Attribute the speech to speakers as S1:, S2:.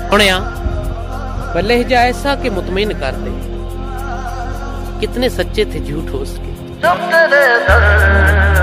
S1: सुनिया वह लहजा ऐसा कि मुतमईन कर दे, कितने सच्चे थे झूठ उसके।